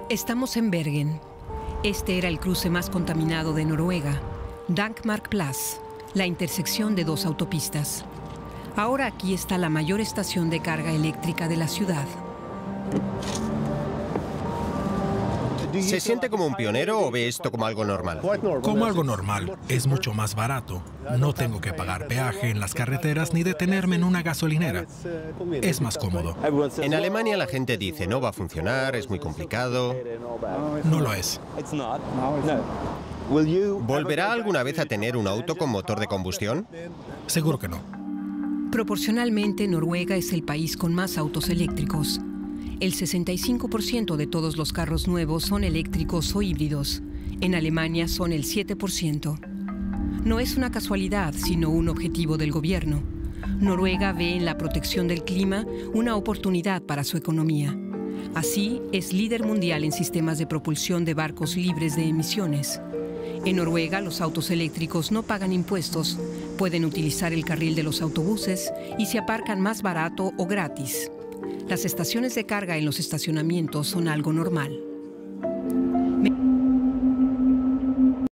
Estamos en Bergen. Este era el cruce más contaminado de Noruega, Dankmark-Plass, la intersección de dos autopistas. Ahora aquí está la mayor estación de carga eléctrica de la ciudad. ¿Se siente como un pionero o ve esto como algo normal? Como algo normal. Es mucho más barato. No tengo que pagar peaje en las carreteras ni detenerme en una gasolinera. Es más cómodo. En Alemania la gente dice, no va a funcionar, es muy complicado. No lo es. ¿Volverá alguna vez a tener un auto con motor de combustión? Seguro que no. Proporcionalmente, Noruega es el país con más autos eléctricos. El 65% de todos los carros nuevos son eléctricos o híbridos. En Alemania son el 7%. No es una casualidad, sino un objetivo del gobierno. Noruega ve en la protección del clima una oportunidad para su economía. Así, es líder mundial en sistemas de propulsión de barcos libres de emisiones. En Noruega, los autos eléctricos no pagan impuestos, pueden utilizar el carril de los autobuses y se aparcan más barato o gratis. Las estaciones de carga en los estacionamientos son algo normal.